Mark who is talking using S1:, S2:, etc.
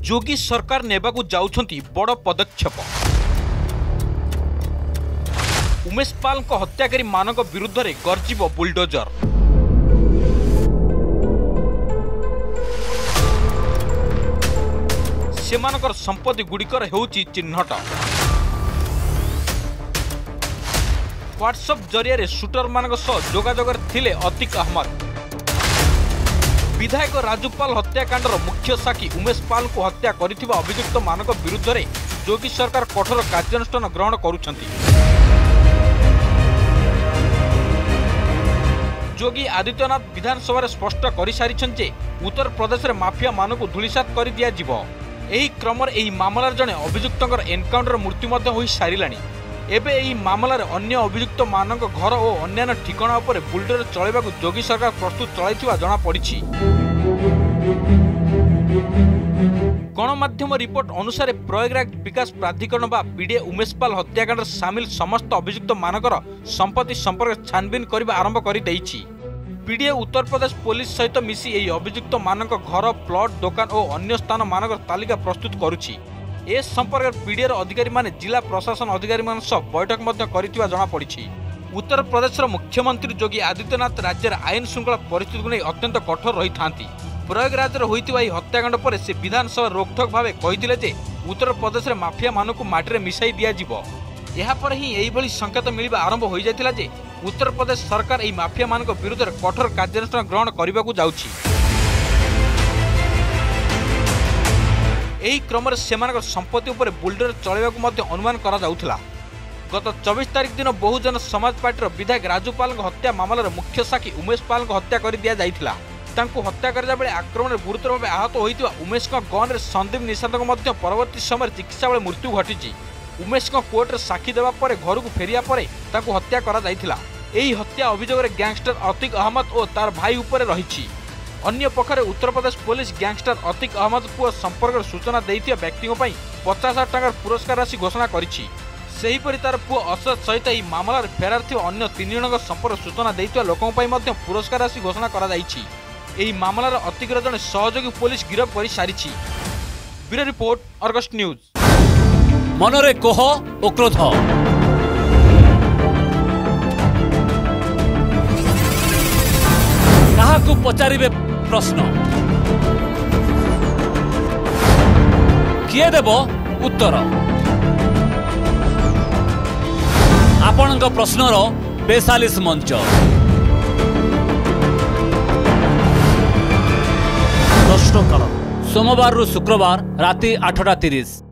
S1: योगी सरकार नेबाकु जाउछंती बड़ पदक्षेप। उमेश पाल हत्याकारी मानक विरुद्ध रे गर्जिब बुलडोजर। सेमानकर संपत्ति गुड़िकर हेउची चिन्हट। व्हाट्सएप जरिया शूटर मानक सह जोगाजोगर थिले अतीक अहमद। विधायक राजूपाल हत्याकांडर मुख्य साक्षी उमेश पाल को हत्या करिथिबा अभियुक्त मानक विरुद्ध रे योगी सरकार कठोर कार्यानुष्ठान ग्रहण करुछंती। योगी आदित्यनाथ विधानसभा स्पष्ट कर सारी उत्तर प्रदेश में माफिया मानक धूलिसात कर दिया जिवो। एही क्रमर एही मामलार जने अभियुक्तंकर एनकाउंटर मृत्यु मध्य होई सारिलानी। एबे एही मामलार अन्य अभियुक्त मानक घर और अन्य ठिकाना उपर बुलडोजर चलाइबाकु योगी सरकार प्रस्तुत चलाइथिबा जणा पड़िछि। गणमाध्यम रिपोर्ट अनुसार प्रयागराज विकास प्राधिकरण बा पीडीए उमेश पाल हत्याकांड सामिल समस्त अभियुक्त मानकर संपत्ति संपर्क छानबीन करबा आरंभ कर देइछि। पीडीए उत्तर प्रदेश पुलिस सहित मिसी एही अभियुक्त मानक घर, प्लॉट, दुकान और अन्य स्थान मानकर तालिका प्रस्तुत करुछि। ए संपर्क पीडीए अधिकारी माने जिला प्रशासन अधिकारी मान सह बैठक मध्य करिथिबा जणा पड़िछि। उत्तर प्रदेश मुख्यमंत्री योगी आदित्यनाथ राज्य आईन श्रृंखला परिस्थिति को नहीं अत्यंत कठोर रही थांती। प्रयागराज होइतिबा एही हत्याकांड पर से विधानसभा रोकठोक भाव कहिथिले जे उत्तर प्रदेश में माफिया मानक माटी मिसाई दिया जिवो। एहा पर ही एही भली संकेत मिलिबा आरंभ होई जायतिला जे उत्तर प्रदेश सरकार एही माफिया मानक विरुद्ध कठोर कार्यानुष्ठान ग्रहण करबाकू जाउछि। एही क्रम सेमानक संपत्ति उपर बुलडोजर चलाइबाकू मध्य अनुमान करा जाउथला। गत 24 तारिख दिन बहुजन समाज पार्टी विधायक राजूपाल हत्या मामलार मुख्य साक्षी उमेश पाल हत्या कर दिया जाइथिला। तांकू हत्या करजा बेले आक्रमण गुरुतर भाव आहत होइतिबा उमेश गन रे संदीप निशांत मध्य परवर्ती समय चिकित्सा बेले मृत्यु घटिछि। उमेश कोर्ट रे साक्षी देबा परे घर को फेरिया परे तांकू हत्या करा जाइथिला। एही हत्या अभियोग रे गैंगस्टर अतीक अहमद और तार भाई उपरे रहिछि। अन्य पक्षरे उत्तर प्रदेश पुलिस गैंगस्टर अतीक अहमद पुओ संपर्क सूचना देइथिया व्यक्तियों 50,000 टंकार पुरस्कार राशि घोषणा करिछि। सेहीपरि तार पुओ असद सहित एही मामलार फेरार थिबा अन्य 3 जनक संपर्क सूचना देइथिया लोकों पई मध्य पुरस्कार राशि घोषणा करा जाइछि। एही मामलार अतीकर जने सहयोगी पुलिस गिरफ करि सारिछि। Bureau report, Argus news.
S2: मनरे कोह ओ क्रोध काहाकू पचारिबे प्रश्न किए देव उत्तर। आपणक प्रश्नर बेसालिस मंच प्रश्नकाल सोमवार रु शुक्रवार राति 8:30।